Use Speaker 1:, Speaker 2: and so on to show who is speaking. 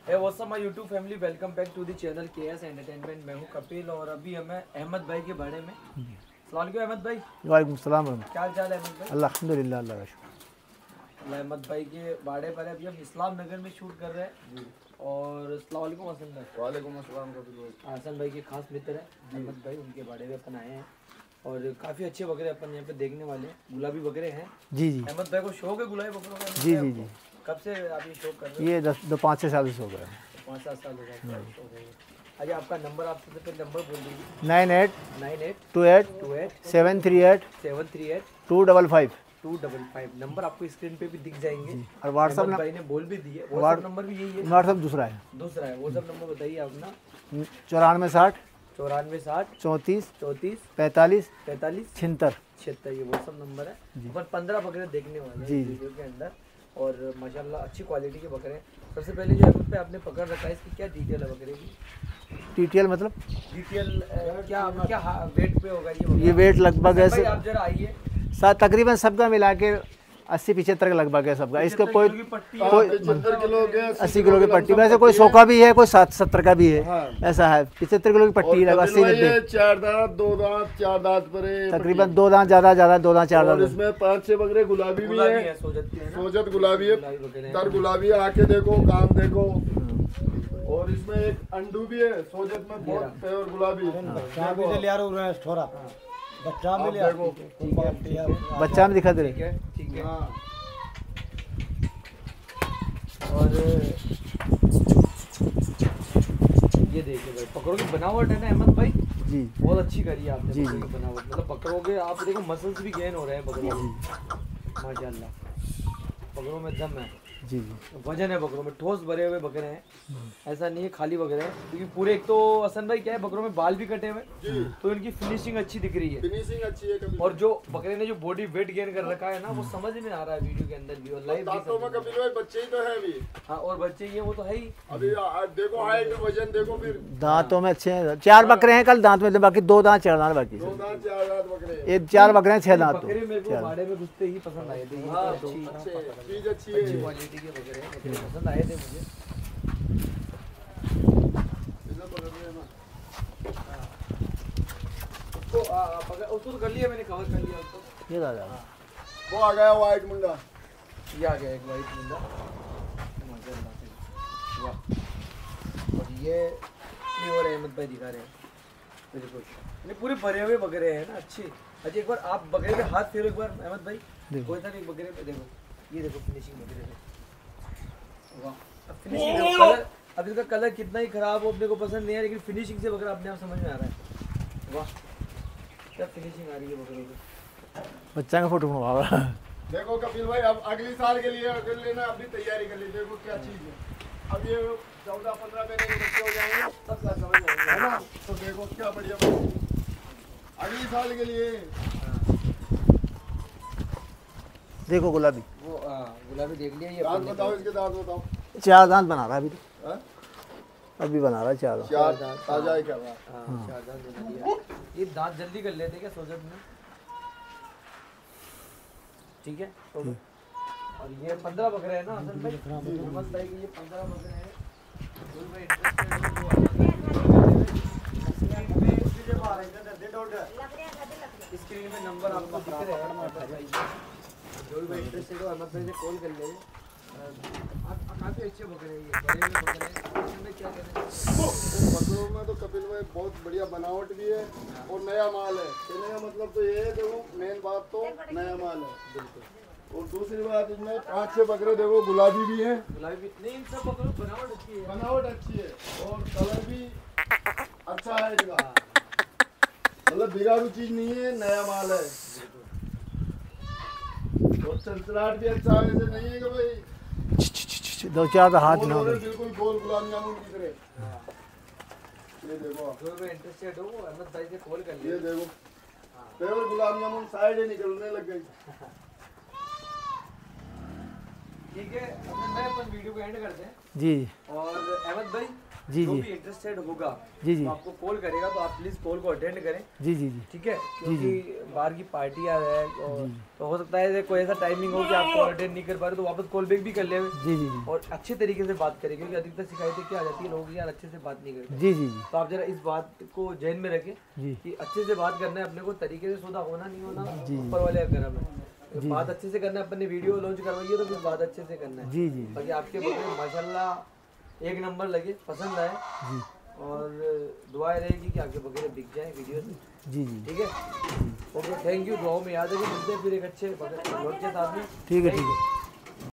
Speaker 1: What's up my YouTube family, welcome back to the channel KS entertainment. मैं हूं कपिल और अभी हमें अहमद भाई के बारे में। अस्सलाम वालेकुम अहमद भाई।
Speaker 2: वालेकुम सलाम।
Speaker 1: क्या हाल चाल है अहमद भाई?
Speaker 2: अल्हम्दुलिल्लाह, अल्लाह का शुक्र।
Speaker 1: अहमद भाई के बाड़े पर अभी हम इस्लाम नगर में शूट कर रहे हैं। और अस्सलाम वालेकुम हसन भाई।
Speaker 3: वालेकुम अस्सलाम कपिल भाई।
Speaker 1: हसन भाई के खास मित्र है अहमद भाई, उनके बाड़े में अपन आए हैं और काफ़ी अच्छे बकरे अपन यहाँ पे देखने वाले हैं। गुलाबी बकरे हैं।
Speaker 2: जी जी
Speaker 1: अहमद भाई को शौक है गुलाबी बकरों का?
Speaker 2: जी जी जी।
Speaker 1: कब से आप ये शौक कर रहे हैं?
Speaker 2: ये 5-6 साल से हो गया।
Speaker 1: 5-7 साल हो गए। अच्छा, आपका नंबर, आप सबसे पहले नंबर बोल दीजिए।
Speaker 2: 9828 738
Speaker 1: 738
Speaker 2: 255।
Speaker 1: 255 नंबर आपको स्क्रीन पे भी दिख जाएंगे।
Speaker 2: और व्हाट्सअप
Speaker 1: भाई ने बोल भी दिए, व्हाट्सअप नंबर भी यही है।
Speaker 2: व्हाट्सअप दूसरा है,
Speaker 1: दूसरा है। व्हाट्सअप नंबर बताइए अपना।
Speaker 2: 9460
Speaker 1: 94 60
Speaker 2: 34
Speaker 1: 34
Speaker 2: 45
Speaker 1: 45
Speaker 2: 76।
Speaker 1: 76 ये व्हाट्सअप नंबर है। अपन 15 बकरे देखने वाले हैं
Speaker 2: जी।
Speaker 1: वीडियो के अंदर और माशाल्लाह अच्छी क्वालिटी के बकरे हैं। सबसे पहले जो है पे आपने पकड़ रखा है, इसकी क्या डिटेल है बकरे की?
Speaker 2: टीटीएल मतलब
Speaker 1: डिटेल क्या क्या वेट पे होगा ये?
Speaker 2: ये वेट लगभग ऐसे
Speaker 1: आप जरा आइए।
Speaker 2: तकरीबन सबका मिला के 80-75 के लगभग है सबका। इसका कोई
Speaker 3: 75 किलो के
Speaker 2: 80 किलो की पट्टी, वैसे कोई 100 का भी है, कोई 70 का भी है।
Speaker 3: हाँ।
Speaker 2: ऐसा है 75 किलो की पट्टी लगा 80-90।
Speaker 3: 4 दांत 2 दांत 4 दांत पर है।
Speaker 2: तकरीबन 2 दांत ज़्यादा 2 दांत 4
Speaker 3: और
Speaker 2: दांत।
Speaker 3: इसमें 5-6 बकरे गुलाबी भी है।
Speaker 1: सोजत के हैं ना?
Speaker 3: सोजत गुलाबी है,
Speaker 1: गुलाबी बकरे हैं।
Speaker 3: तर गुलाबी है। आके देखो, काम देखो। और इसमें एक अंडू भी है सोजत में, बहुत प्योर गुलाबी है।
Speaker 2: बच्चा भी
Speaker 3: देखो।
Speaker 2: दिखा दे
Speaker 1: ठीक है, ठीक है।
Speaker 3: हाँ।
Speaker 1: और ये देखिए भाई, बकरों की बनावट है ना अहमद भाई,
Speaker 2: जी।
Speaker 1: बहुत अच्छी करी है आपने।
Speaker 2: जी,
Speaker 1: बकरों की बनावट मतलब बकरों के आप देखो मसल्स भी गेन हो रहे हैं बकरों में, माशाल्लाह। बकरों में दम है,
Speaker 2: जी जी।
Speaker 1: वजन है बकरों में, ठोस भरे हुए बकरे हैं। ऐसा नहीं है खाली बकरे हैं, क्योंकि पूरे एक तो हसन भाई क्या है, बकरों में बाल भी कटे हुए, तो इनकी फिनिशिंग अच्छी दिख रही है।
Speaker 3: फिनिशिंग अच्छी है कपिल।
Speaker 1: और जो बकरे ने जो बॉडी वेट गेन कर रखा है ना, वो समझ में आ रहा है वीडियो के अंदर भी और लाइव
Speaker 3: दांतों में कपिल भाई बच्चे ही तो है अभी।
Speaker 1: हाँ, और बच्चे ये वो तो है ही।
Speaker 3: अभी देखो हाइट, वजन देखो। फिर
Speaker 2: दांतों में अच्छे हैं। 4 बकरे हैं कल दांत में, बाकी 2 दांत 4 दांत बाकी।
Speaker 3: 2 दांत 4 दांत बकरे हैं।
Speaker 2: ये 4 बकरे हैं 6 दांत।
Speaker 1: बकरे मेरे को बाड़े में घुसते ही पसंद आए थे। ये
Speaker 3: हाँ,
Speaker 1: तो अच्छी
Speaker 3: चीज अच्छी
Speaker 1: अच्छी
Speaker 3: है।
Speaker 1: क्वालिटी के बकरे हैं, बकरे पसंद आए थे मुझे। उसको तो कर लिया मैंने, कवर कर लिया उसको।
Speaker 2: ये दादा
Speaker 3: वो आ गया व्हाइट मुंडा।
Speaker 1: ये आ गया एक वाइट मुंडा, माशाल्लाह से। वाह। और ये और अहमद भाई दिखा रहे हैं बिल्कुल, ये पूरे भरे हुए बकरे हैं ना, अच्छे। अच्छा, एक बार आप बकरे पे हाथ फेरो एक बार अहमद भाई। कोई था नहीं बकरे पे, देखो ये देखो फिनिशिंग बकरे पे। वाह, अब फिनिशिंग कलर, अब इसका कलर कितना ही खराब हो अपने को पसंद नहीं है, लेकिन फिनिशिंग से बकरा अपने आप समझ में आ रहा है। वाह, क्या फिनिशिंग आ रही है बकरे की।
Speaker 2: बच्चा का फोटो बनवा।
Speaker 3: देखो कपिल भाई, अब अगले साल के लिए अगर लेना, अपनी तैयारी कर ली। देखो क्या चीज है। अब ये 14-15 महीने के बच्चे हो जाएंगे, तब क्या समझ आएंगे, है ना? तो देखो क्या बढ़िया अगले साल के लिए।
Speaker 2: देखो गुलाबी,
Speaker 1: वो गुलाबी देख लिया। ये
Speaker 3: दांत बताओ, इसके दांत बताओ।
Speaker 2: 4 दांत बना रहा है अभी तो।
Speaker 3: हाँ?
Speaker 2: अभी बना रहा है 4 दांत।
Speaker 3: 4 दांत ताजा है क्या?
Speaker 1: हाँ, 4 दांत बना दिया। ये दांत जल्दी कर लेते क्या सोजत में? ठीक है तो। और ये 15 बकरे हैं ना असल में, अहमद भाई के ये 15 बकरे हैं। जो भाई स्क्रीन में नंबर आपको दिख रहे हैं, जो भी इंटरेस्टेड हो अहमद भाई से कॉल कर ले। काफी अच्छे बकरे हैं ये, बड़े हुए बकरे हैं। इसमें क्या करें,
Speaker 3: बकरों में तो कपिल भाई बहुत बढ़िया बनावट भी है और नया माल है। कहने का मतलब तो ये है, देखो मेन बात तो नया माल है
Speaker 1: बिल्कुल।
Speaker 3: और दूसरी बात, इसमें 5-6 बकरे देखो गुलाबी भी हैं।
Speaker 1: गुलाबी भी नहीं, इन सब बकरों की बनावट अच्छी है।
Speaker 3: बनावट अच्छी है और कलर भी अच्छा है इनका। मतलब बिगाड़ू चीज नहीं है, नया माल है। और चलचलाहट भी अच्छा है, ऐसे नहीं है कि भाई
Speaker 2: 2-4 हाथ
Speaker 3: गोल
Speaker 2: ना
Speaker 3: हो रहे,
Speaker 2: हो।
Speaker 3: बिल्कुल गोल गुलाब जामुन की तरह। ये देखो,
Speaker 1: जो भी इंटरेस्टेड हो वो अहमद भाई से कॉल कर
Speaker 3: ये
Speaker 1: ले।
Speaker 3: देखो प्योर गुलाब जामुन साइड ही निकलने लग गई।
Speaker 1: ठीक है, अपन वीडियो को एंड करते हैं।
Speaker 2: जी।
Speaker 1: और अहमद भाई
Speaker 2: जी,
Speaker 1: जो
Speaker 2: जी।
Speaker 1: भी इंटरेस्टेड होगा
Speaker 2: जी, जी।
Speaker 1: वो आपको कॉल करेगा, तो आप प्लीज़ कॉल को अटेंड करें,
Speaker 2: जी जी जी
Speaker 1: ठीक है, क्योंकि बाहर की पार्टियाँ है और तो हो सकता है कोई ऐसा टाइमिंग हो कि आप कॉल अटेंड नहीं कर पा रहे, तो वापस कॉल बैक भी कर ले
Speaker 2: जी जी जी
Speaker 1: और अच्छे तरीके से बात करें, क्योंकि अधिकतर शिकायतें क्या आ जाती है, लोग यार अच्छे से बात नहीं करते।
Speaker 2: जी जी जी
Speaker 1: तो आप जरा इस बात को ध्यान में रखें
Speaker 2: जी
Speaker 1: कि अच्छे से बात करना है अपने को, तरीके से सौदा होना नहीं होना
Speaker 2: जी।
Speaker 1: ऊपर वाले का करम है। बात अच्छे से करना है, अपन ने वीडियो लॉन्च करवाई है तो फिर बात अच्छे से करना है।
Speaker 2: जी जी
Speaker 1: बाकी आपके बकरे माशाल्लाह एक नंबर लगे, पसंद आए,
Speaker 2: जी
Speaker 1: और दुआएं रहेगी कि आपके बकरे बिक जाए वीडियो से,
Speaker 2: जी जी
Speaker 1: ठीक है। ओके, थैंक यू, दुआओं में याद है कि मिलते हैं फिर एक अच्छे बकरे के साथ में।
Speaker 2: ठीक है ठीक है।